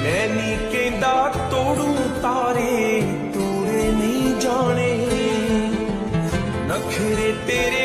मैं नी कहंदा तोड़ू तारे तोड़े नहीं जाने, नखरे तेरे